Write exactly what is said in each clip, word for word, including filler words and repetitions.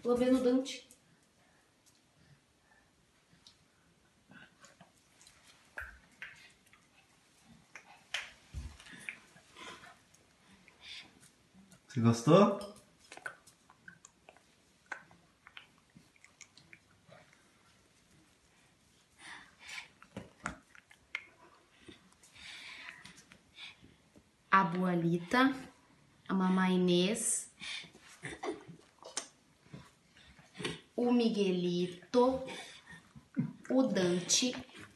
lambendo o Dante. Você gostou? A Boalita, a Mamãe Inês, o Miguelito, o Dante,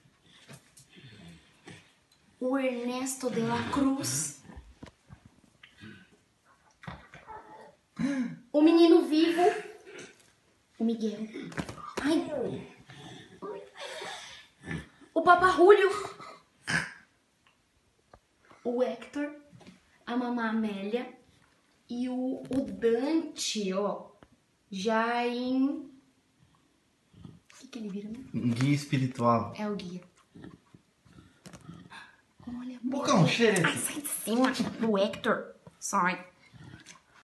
o Ernesto de la Cruz, o Menino Vivo, o Miguel, ai, o Paparrulho, o Hector, a Mamã Amélia e o, o Dante, ó, já em... O que que ele vira, né? Um guia espiritual. É o guia. Olha, Bocão, cheira ai, esse. sai de cima do Hector. Sai.